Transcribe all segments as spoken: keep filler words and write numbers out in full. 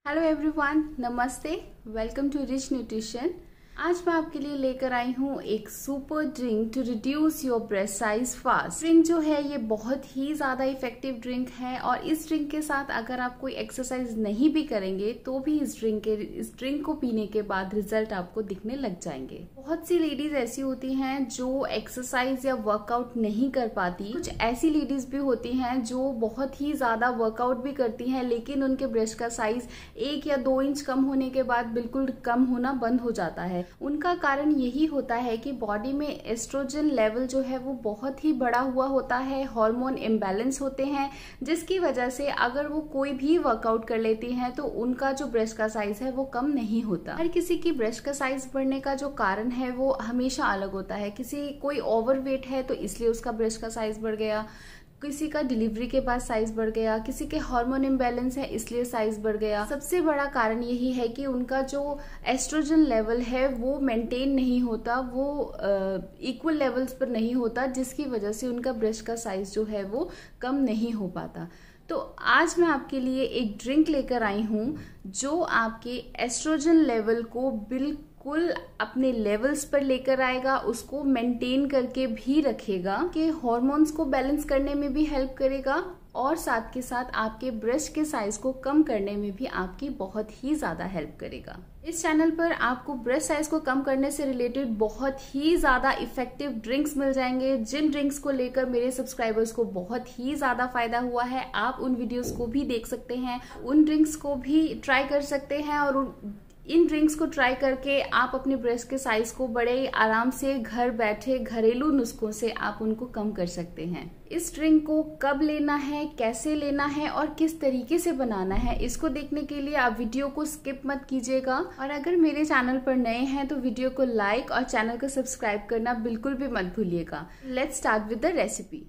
Hello everyone, नमस्ते। Welcome to Rich Nutrition. आज मैं आपके लिए लेकर आई हूँ एक super drink to reduce your breast size fast. Drink जो है ये बहुत ही ज्यादा इफेक्टिव ड्रिंक है और इस ड्रिंक के साथ अगर आप कोई एक्सरसाइज नहीं भी करेंगे तो भी इस ड्रिंक के इस ड्रिंक को पीने के बाद रिजल्ट आपको दिखने लग जाएंगे। बहुत सी लेडीज ऐसी होती हैं जो एक्सरसाइज या वर्कआउट नहीं कर पाती। कुछ ऐसी लेडीज भी होती हैं जो बहुत ही ज्यादा वर्कआउट भी करती हैं लेकिन उनके ब्रेस्ट का साइज एक या दो इंच कम होने के बाद बिल्कुल कम होना बंद हो जाता है। उनका कारण यही होता है कि बॉडी में एस्ट्रोजन लेवल जो है वो बहुत ही बढ़ा हुआ होता है, हार्मोन इम्बैलेंस होते हैं, जिसकी वजह से अगर वो कोई भी वर्कआउट कर लेती हैं तो उनका जो ब्रेस्ट का साइज है वो कम नहीं होता। हर किसी की ब्रेस्ट का साइज बढ़ने का जो कारण है वो हमेशा अलग होता है। किसी कोई ओवरवेट है तो इसलिए उसका ब्रेस्ट का साइज बढ़ गया, किसी का डिलीवरी के बाद साइज बढ़ गया, किसी के हार्मोन इम्बैलेंस है इसलिए साइज बढ़ गया। सबसे बड़ा कारण यही है कि उनका जो एस्ट्रोजन लेवल है वो मेंटेन नहीं होता, वो इक्वल लेवल्स पर नहीं होता, जिसकी वजह से उनका ब्रेस्ट का साइज जो है वो कम नहीं हो पाता। तो आज मैं आपके लिए एक ड्रिंक लेकर आई हूँ जो आपके एस्ट्रोजन लेवल को बिल्कुल अपने लेवल्स पर लेकर आएगा, उसको मेंटेन करके भी रखेगा, कि हार्मोन्स को बैलेंस करने में भी हेल्प करेगा और साथ के साथ आपके ब्रेस्ट के साइज को कम करने में भी आपकी बहुत ही ज्यादा हेल्प करेगा। इस चैनल पर आपको ब्रेस्ट साइज को कम करने से रिलेटेड बहुत ही ज्यादा इफेक्टिव ड्रिंक्स मिल जाएंगे, जिन ड्रिंक्स को लेकर मेरे सब्सक्राइबर्स को बहुत ही ज्यादा फायदा हुआ है। आप उन वीडियोस को भी देख सकते हैं, उन ड्रिंक्स को भी ट्राई कर सकते हैं और उन इन ड्रिंक्स को ट्राई करके आप अपने ब्रेस्ट के साइज को बड़े आराम से घर बैठे घरेलू नुस्खों से आप उनको कम कर सकते हैं। इस ड्रिंक को कब लेना है, कैसे लेना है और किस तरीके से बनाना है, इसको देखने के लिए आप वीडियो को स्किप मत कीजिएगा। और अगर मेरे चैनल पर नए हैं तो वीडियो को लाइक और चैनल को सब्सक्राइब करना बिल्कुल भी मत भूलिएगा। Let's start with the recipe.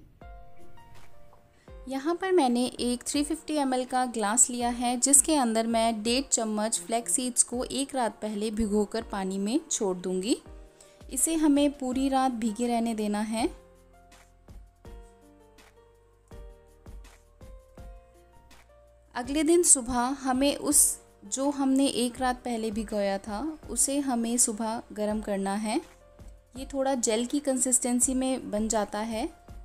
यहाँ पर मैंने एक तीन सौ पचास एम एल का ग्लास लिया है जिसके अंदर मैं डेढ़ चम्मच फ्लैक्स सीड्स को एक रात पहले भिगोकर पानी में छोड़ दूंगी। इसे हमें पूरी रात भीगे रहने देना है। अगले दिन सुबह हमें उस जो हमने एक रात पहले भिगोया था उसे हमें सुबह गर्म करना है। ये थोड़ा जेल की कंसिस्टेंसी में बन जाता है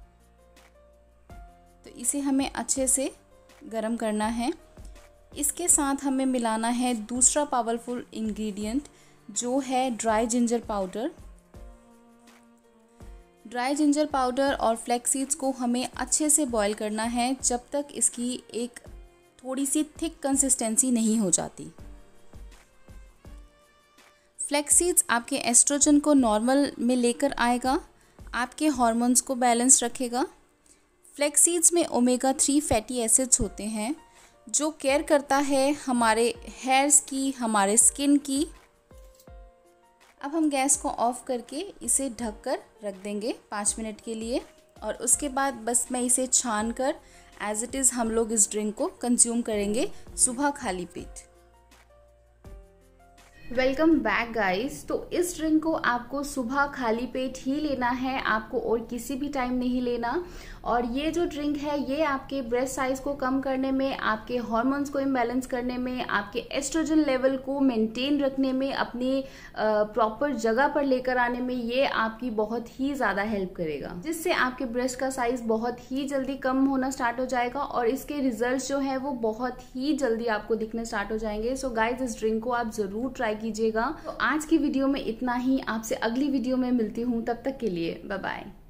तो इसे हमें अच्छे से गरम करना है। इसके साथ हमें मिलाना है दूसरा पावरफुल इंग्रेडिएंट जो है dry ginger powder. Dry ginger powder और फ्लैक्स सीड्स को हमें अच्छे से बॉईल करना है जब तक इसकी एक थोड़ी सी थिक कंसिस्टेंसी नहीं हो जाती। फ्लैक्स सीड्स आपके एस्ट्रोजन को नॉर्मल में लेकर आएगा, आपके हार्मोन्स को बैलेंस रखेगा। फ्लैक्स सीड्स में ओमेगा थ्री फैटी एसिड्स होते हैं जो केयर करता है हमारे हेयर्स की, हमारे स्किन की। अब हम गैस को ऑफ करके इसे ढक कर रख देंगे पाँच मिनट के लिए और उसके बाद बस मैं इसे छान कर एज इट इज़ हम लोग इस ड्रिंक को कंज्यूम करेंगे सुबह खाली पेट। Welcome back guys. तो इस ड्रिंक को आपको सुबह खाली पेट ही लेना है, आपको और किसी भी टाइम नहीं लेना। और ये जो ड्रिंक है ये आपके ब्रेस्ट साइज को कम करने में, आपके हार्मोन्स को इम्बैलेंस करने में, आपके एस्ट्रोजन लेवल को मेंटेन रखने में, अपनी प्रॉपर जगह पर लेकर आने में ये आपकी बहुत ही ज्यादा हेल्प करेगा, जिससे आपके ब्रेस्ट का साइज बहुत ही जल्दी कम होना स्टार्ट हो जाएगा और इसके रिजल्ट जो है वो बहुत ही जल्दी आपको दिखने स्टार्ट हो जाएंगे। सो गाइज इस ड्रिंक को आप जरूर ट्राई कीजिएगा। तो आज की वीडियो में इतना ही, आपसे अगली वीडियो में मिलती हूँ, तब तक के लिए बाय बाय।